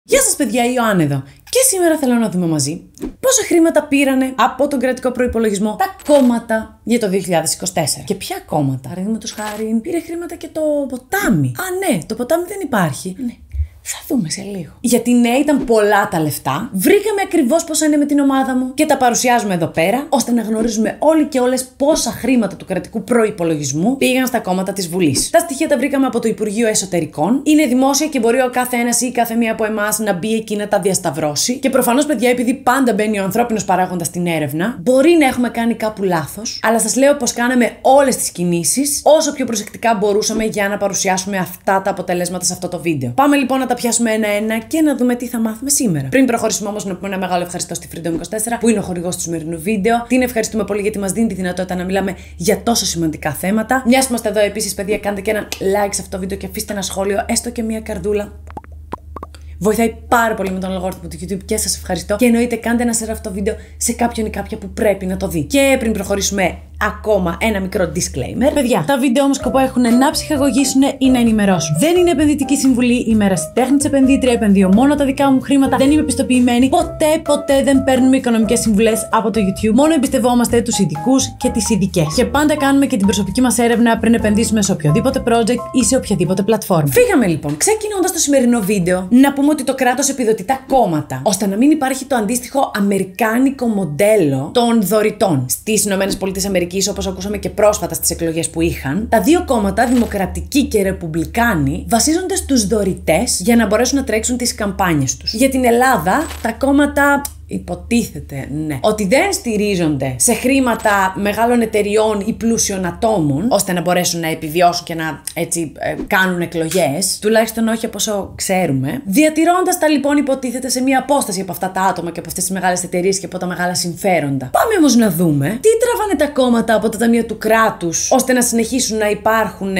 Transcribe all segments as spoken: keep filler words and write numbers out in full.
Γεια σας παιδιά, η Ιωάννα εδώ. Και σήμερα θέλω να δούμε μαζί πόσα χρήματα πήρανε από τον κρατικό προϋπολογισμό τα κόμματα για το δύο χιλιάδες είκοσι τέσσερα. Και ποια κόμματα? Παραδείγματος χάρη, πήρε χρήματα και το ποτάμι. Α, ναι, το ποτάμι δεν υπάρχει. Ναι. Θα δούμε σε λίγο. Γιατί ναι, ήταν πολλά τα λεφτά. Βρήκαμε ακριβώς πόσα είναι με την ομάδα μου και τα παρουσιάζουμε εδώ πέρα, ώστε να γνωρίζουμε όλοι και όλες πόσα χρήματα του κρατικού προϋπολογισμού πήγαν στα κόμματα της Βουλής. Τα στοιχεία τα βρήκαμε από το Υπουργείο Εσωτερικών. Είναι δημόσια και μπορεί ο κάθε ένας ή η κάθε μία από εμάς να μπει εκεί να τα διασταυρώσει. Και προφανώς, παιδιά, επειδή πάντα μπαίνει ο ανθρώπινος παράγοντας στην έρευνα, μπορεί να έχουμε κάνει κάπου λάθος. Αλλά σας λέω πως κάναμε όλες τις κινήσεις όσο πιο προσεκτικά μπορούσαμε για να παρουσιάσουμε αυτά τα αποτελέσματα σε αυτό το βίντεο. Πάμε λοιπόν να τα πιάσουμε ένα-ένα και να δούμε τι θα μάθουμε σήμερα. Πριν προχωρήσουμε όμως, να πούμε ένα μεγάλο ευχαριστώ στη Freedom είκοσι τέσσερα που είναι ο χορηγός του σημερινού βίντεο. Την ευχαριστούμε πολύ γιατί μας δίνει τη δυνατότητα να μιλάμε για τόσο σημαντικά θέματα. Μιας που είμαστε εδώ, επίσης, παιδιά, κάντε και ένα like σε αυτό το βίντεο και αφήστε ένα σχόλιο, έστω και μια καρδούλα. Βοηθάει πάρα πολύ με τον αλγόριθμο του YouTube και σας ευχαριστώ. Και εννοείται, κάντε ένα share αυτό το βίντεο σε κάποιον ή κάποια που πρέπει να το δει. Και πριν προχωρήσουμε, ακόμα ένα μικρό disclaimer. Παιδιά, τα βίντεο όμως σκοπό έχουν να ψυχαγωγήσουν ή να ενημερώσουν. Δεν είναι επενδυτική συμβουλή, είμαι ερασιτέχνη της επενδύτρια, επενδύω μόνο τα δικά μου χρήματα, δεν είμαι πιστοποιημένη. Ποτέ, ποτέ δεν παίρνουμε οικονομικές συμβουλές από το YouTube. Μόνο εμπιστευόμαστε τους ειδικούς και τις ειδικές. Και πάντα κάνουμε και την προσωπική μας έρευνα πριν επενδύσουμε σε οποιοδήποτε project ή σε οποιαδήποτε πλατφόρμα. Φύγαμε λοιπόν. Ξεκινώντας το σημερινό βίντεο, να πούμε ότι το κράτος επιδοτεί τα κόμματα, ώστε να μην υπάρχει το αντίστοιχο αμερικάνικο μοντέλο των δωρητών. Στις ΗΠΑ, όπως ακούσαμε και πρόσφατα στις εκλογές που είχαν, τα δύο κόμματα, Δημοκρατικοί και Ρεπουμπλικάνοι, βασίζονται στους δωρητές για να μπορέσουν να τρέξουν τις καμπάνιες τους. Για την Ελλάδα, τα κόμματα υποτίθεται, ναι, ότι δεν στηρίζονται σε χρήματα μεγάλων εταιριών ή πλούσιων ατόμων, ώστε να μπορέσουν να επιβιώσουν και να έτσι ε, κάνουν εκλογές, τουλάχιστον όχι από όσο ξέρουμε, διατηρώντας τα λοιπόν, υποτίθεται, σε μια απόσταση από αυτά τα άτομα και από αυτές τις μεγάλες εταιρείες και από τα μεγάλα συμφέροντα. Πάμε όμως να δούμε τι τραβάνε τα κόμματα από τα ταμεία του κράτους, ώστε να συνεχίσουν να υπάρχουν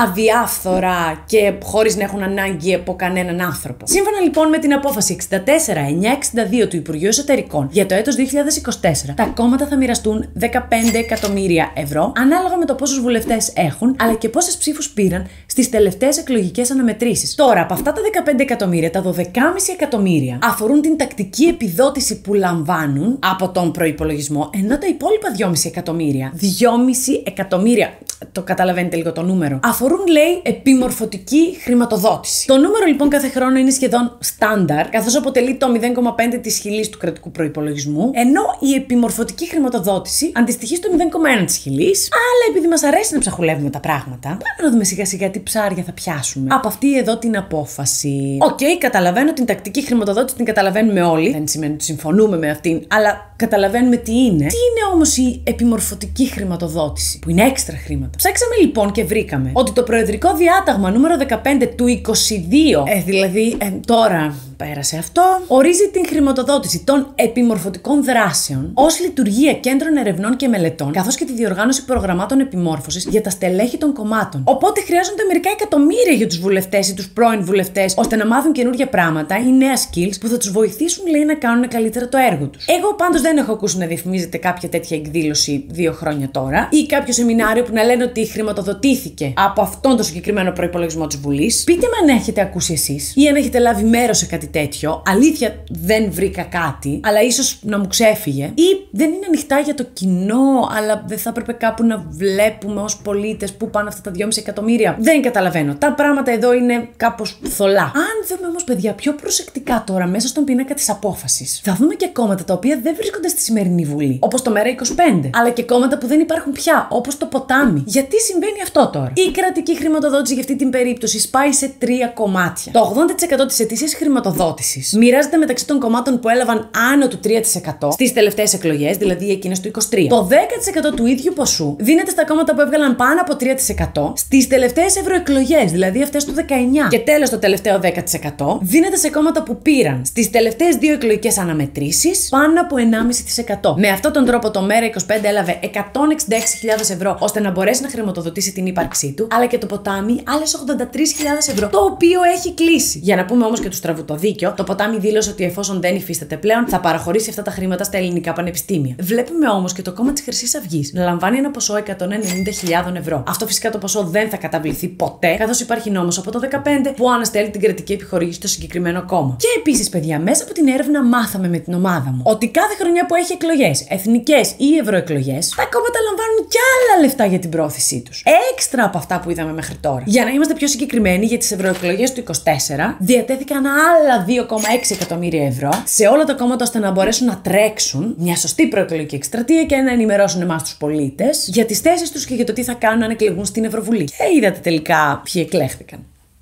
αδιάφθορα και χωρίς να έχουν ανάγκη από κανέναν άνθρωπο. Σύμφωνα λοιπόν με την απόφαση εξήντα τέσσερα εννιακόσια εξήντα δύο του Υπουργείου Εσωτερικών για το έτος δύο χιλιάδες είκοσι τέσσερα, τα κόμματα θα μοιραστούν δεκαπέντε εκατομμύρια ευρώ ανάλογα με το πόσους βουλευτές έχουν, αλλά και πόσες ψήφους πήραν στις τελευταίες εκλογικές αναμετρήσεις. Τώρα, από αυτά τα δεκαπέντε εκατομμύρια, τα δώδεκα κόμμα πέντε εκατομμύρια αφορούν την τακτική επιδότηση που λαμβάνουν από τον προϋπολογισμό, ενώ τα υπόλοιπα δυόμισι εκατομμύρια, δυόμισι εκατομμύρια, το καταλαβαίνετε λίγο το νούμερο, αφορούν, λέει, επιμορφωτική χρηματοδότηση. Το νούμερο λοιπόν κάθε χρόνο είναι σχεδόν στάνταρ, καθώς αποτελεί το μηδέν κόμμα πέντε της χιλής του κρατικού προϋπολογισμού, ενώ η επιμορφωτική χρηματοδότηση αντιστοιχεί στο μηδέν κόμμα ένα της χιλής. Αλλά επειδή μας αρέσει να ψαχουλεύουμε τα πράγματα, πάμε να δούμε σιγά σιγά τι ψάρια θα πιάσουμε από αυτή εδώ την απόφαση. Οκ, okay, καταλαβαίνω την τακτική χρηματοδότηση, την καταλαβαίνουμε όλοι. Δεν σημαίνει ότι συμφωνούμε με αυτήν, αλλά καταλαβαίνουμε τι είναι. Τι είναι όμως η επιμορφωτική χρηματοδότηση, που είναι έξτρα χρήματα? Ψάξαμε λοιπόν και βρήκαμε ότι το Προεδρικό Διάταγμα νούμερο δεκαπέντε του είκοσι δύο, ε, δηλαδή ε, τώρα πέρασε αυτό, ορίζει την χρηματοδότηση των επιμορφωτικών δράσεων ως λειτουργία κέντρων ερευνών και μελετών, καθώς και τη διοργάνωση προγραμμάτων επιμόρφωσης για τα στελέχη των κομμάτων. Οπότε χρειάζονται μερικά εκατομμύρια για τους βουλευτές ή τους πρώην βουλευτές, ώστε να μάθουν καινούργια πράγματα ή νέα skills που θα τους βοηθήσουν, λέει, να κάνουν καλύτερα το έργο τους. Εγώ πάντως δεν έχω ακούσει να διαφημίζεται κάποια τέτοια εκδήλωση δύο χρόνια τώρα, ή κάποιο σεμινάριο που να λένε ότι χρηματοδοτήθηκε από αυτόν τον συγκεκριμένο προϋπολογισμό της Βουλής. Πείτε με αν έχετε ακούσει εσείς ή αν έχετε λάβει μέρος σε κάτι τέτοιο. Αλήθεια, δεν βρήκα κάτι, αλλά ίσως να μου ξέφυγε. Ή δεν είναι ανοιχτά για το κοινό, αλλά δεν θα έπρεπε κάπου να βλέπουμε ως πολίτες πού πάνε αυτά τα δυόμισι εκατομμύρια. Δεν καταλαβαίνω. Τα πράγματα εδώ είναι κάπως θολά. Αν δούμε όμως, παιδιά, πιο προσεκτικά τώρα μέσα στον πίνακα της απόφασης, θα δούμε και κόμματα τα οποία δεν βρίσκονται στη σημερινή Βουλή, όπως το ΜΕΡΑ είκοσι πέντε, αλλά και κόμματα που δεν υπάρχουν πια, όπως το Ποτάμι. Γιατί συμβαίνει αυτό τώρα? Η κρατική χρηματοδότηση για αυτή την περίπτωση σπάει σε τρία κομμάτια. Το ογδόντα τοις εκατό της ετήσιας χρηματοδότησης μοιράζεται μεταξύ των κομμάτων που έλαβαν άνω του τρία τοις εκατό στις τελευταίες εκλογές, δηλαδή εκείνες του είκοσι τρία. Το δέκα τοις εκατό του ίδιου ποσού δίνεται στα κόμματα που έβγαλαν πάνω από τρία τοις εκατό στις τελευταίες ευρωεκλογές, δηλαδή αυτές του δεκαεννιά. Και τέλος, το τελευταίο δέκα τοις εκατό δίνεται σε κόμματα που πήραν στις τελευταίες δύο εκλογικές αναμετρήσεις πάνω από ενάμιση τοις εκατό. Με αυτόν τον τρόπο το ΜΕΡΑ είκοσι πέντε έλαβε εκατόν εξήντα έξι χιλιάδες ευρώ ώστε να μπορέσει να χρηματοδοτήσει την ύπαρξή του, αλλά και το Ποτάμι άλλες ογδόντα τρεις χιλιάδες ευρώ, το οποίο έχει κλείσει. Για να πούμε όμως και του στραβού το δίκιο, το Ποτάμι δήλωσε ότι εφόσον δεν υφίσταται πλέον, θα παραχωρήσει αυτά τα χρήματα στα ελληνικά πανεπιστήμια. Βλέπουμε όμως και το κόμμα της Χρυσής Αυγής να λαμβάνει ένα ποσό εκατόν ενενήντα χιλιάδες ευρώ. Αυτό φυσικά το ποσό δεν θα καταβληθεί ποτέ, καθώς υπάρχει νόμος από το δεκαπέντε που αναστέλει την κρατική επιχορήγηση στο συγκεκριμένο κόμμα. Και επίσης, παιδιά, μέσα από την έρευνα μάθαμε με την ομάδα μου ότι κάθε χρονιά που έχει εκλογές, εθνικές ή ευρωεκλογές, τα κόμματα λαμβάνουν κι άλλα λεφτά για την πρόθεσή τους. Έξτρα από αυτά που είδαμε μέχρι τώρα. Για να είμαστε πιο συγκεκριμένοι, για τις ευρωεκλογές του είκοσι τέσσερα διατέθηκαν άλλα δύο κόμμα έξι εκατομμύρια ευρώ σε όλα τα κόμματα ώστε να μπορέσουν να τρέξουν μια σωστή προεκλογική εκστρατεία και να ενημερώσουν εμάς τους πολίτες για τις θέσεις τους και για το τι θα κάνουν αν εκλεγούν στην Ευρωβουλή. Και είδατε τελικά ποιοι εκλέχθηκαν.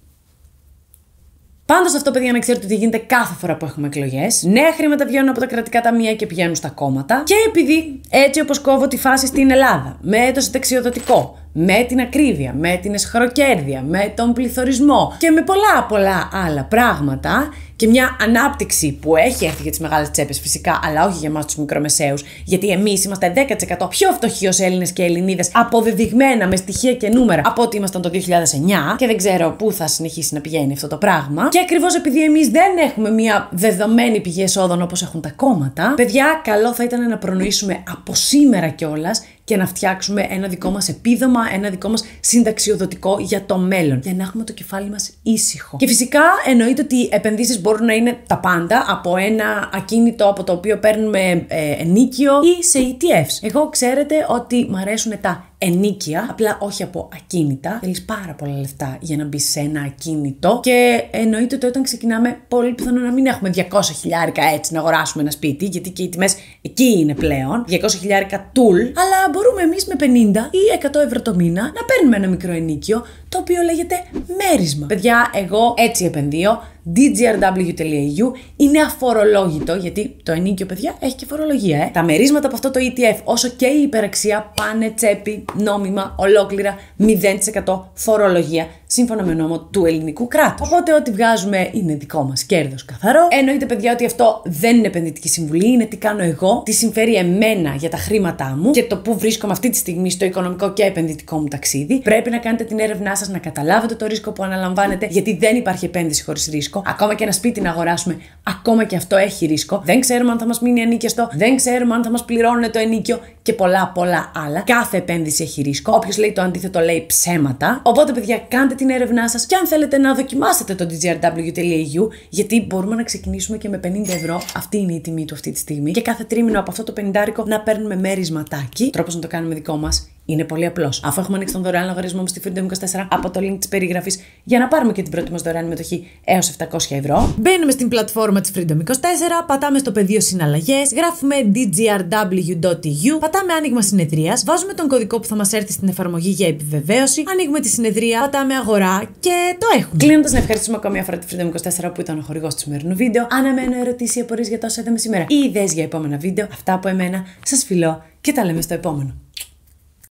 Πάντως αυτό, παιδιά, να ξέρετε ότι γίνεται κάθε φορά που έχουμε εκλογές. Νέα χρήματα βγαίνουν από τα κρατικά ταμεία και πηγαίνουν στα κόμματα. Και επειδή έτσι όπως κόβω τη φάση στην Ελλάδα, με το συνταξιοδοτικό, με την ακρίβεια, με την εσχροκέρδεια, με τον πληθωρισμό και με πολλά πολλά άλλα πράγματα και μια ανάπτυξη που έχει έρθει για τις μεγάλες τσέπες φυσικά, αλλά όχι για εμάς τους μικρομεσαίους, γιατί εμείς είμαστε δέκα τοις εκατό πιο φτωχοί ως Έλληνες και Ελληνίδες, αποδεδειγμένα με στοιχεία και νούμερα από ό,τι ήμασταν το δύο χιλιάδες εννιά, και δεν ξέρω πού θα συνεχίσει να πηγαίνει αυτό το πράγμα. Και ακριβώς επειδή εμείς δεν έχουμε μια δεδομένη πηγή εσόδων όπως έχουν τα κόμματα, παιδιά, καλό θα ήταν να προνοήσουμε από σήμερα κιόλας και να φτιάξουμε ένα δικό μας επίδομα, ένα δικό μας συνταξιοδοτικό για το μέλλον. Για να έχουμε το κεφάλι μας ήσυχο. Και φυσικά εννοείται ότι οι επενδύσεις μπορούν να είναι τα πάντα, από ένα ακίνητο από το οποίο παίρνουμε ε, ενίκιο ή σε ι τι εφς. Εγώ ξέρετε ότι μου αρέσουν τα ενίκια, απλά όχι από ακίνητα. Θέλεις πάρα πολλά λεφτά για να μπει σε ένα ακίνητο. Και εννοείται ότι όταν ξεκινάμε, πολύ πιθανό να μην έχουμε διακόσια χιλιάρικα έτσι να αγοράσουμε ένα σπίτι, γιατί και οι τιμές εκεί είναι πλέον. διακόσια χιλιάρικα τουλ. Αλλά μπορούμε εμείς με πενήντα ή εκατό ευρώ το μήνα να παίρνουμε ένα μικρό ενίκιο, το οποίο λέγεται μέρισμα. Παιδιά, εγώ έτσι επενδύω. ντι τζι αρ ντάμπλιου τελεία ι γιου είναι αφορολόγητο, γιατί το ενίκιο, παιδιά, έχει και φορολογία, ε. Τα μερίσματα από αυτό το ι τι εφ, όσο και η υπεραξία, πάνε τσέπη, νόμιμα, ολόκληρα, μηδέν τοις εκατό φορολογία, σύμφωνα με νόμο του ελληνικού κράτους. Οπότε, ό,τι βγάζουμε είναι δικό μας κέρδος καθαρό. Εννοείται, παιδιά, ότι αυτό δεν είναι επενδυτική συμβουλή, είναι τι κάνω εγώ, τι συμφέρει εμένα για τα χρήματά μου και το που βρίσκομαι αυτή τη στιγμή στο οικονομικό και επενδυτικό μου ταξίδι. Πρέπει να κάνετε την έρευνά σας, να καταλάβετε το ρίσκο που αναλαμβάνετε, γιατί δεν υπάρχει επένδυση χωρίς ρίσκο. Ακόμα και ένα σπίτι να αγοράσουμε, ακόμα και αυτό έχει ρίσκο. Δεν ξέρουμε αν θα μας μείνει ενοίκιαστο, δεν ξέρουμε αν θα μας πληρώνουν το ενίκιο και πολλά πολλά άλλα. Κάθε επένδυση έχει ρίσκο. Όποιος λέει το αντίθετο λέει ψέματα. Οπότε, παιδιά, κάντε την έρευνά σας και αν θέλετε να δοκιμάσετε το ντι τζι αρ ντάμπλιου τελεία ι γιου, γιατί μπορούμε να ξεκινήσουμε και με πενήντα ευρώ. Αυτή είναι η τιμή του αυτή τη στιγμή. Και κάθε τρίμηνο από αυτό το πενηντάρικο να παίρνουμε μέρισματάκι. Τρόπος να το κάνουμε δικό μας είναι πολύ απλός. Αφού έχουμε ανοίξει τον δωρεάν λογαριασμό μου στη Freedom είκοσι τέσσερα από το link της περιγραφής για να πάρουμε και την πρώτη μας δωρεάν μετοχή έως επτακόσια ευρώ. Μπαίνουμε στην πλατφόρμα της Freedom είκοσι τέσσερα, πατάμε στο πεδίο συναλλαγές, γράφουμε ντι τζι αρ ντάμπλιου τελεία ι γιου, πατάμε άνοιγμα συνεδρίας, βάζουμε τον κωδικό που θα μας έρθει στην εφαρμογή για επιβεβαίωση, ανοίγουμε τη συνεδρία, πατάμε αγορά και το έχουμε. Κλείνοντας, να ευχαριστήσουμε ακόμη μια φορά τη Freedom είκοσι τέσσερα που ήταν ο χορηγός του σημερινού βίντεο. Αναμένω ερωτήσεις ή απορίες για το όσα είδαμε σήμερα ή ιδέες για επόμενα βίντεο. Αυτά από εμένα, σας φιλώ και τα λέμε στο επόμενο.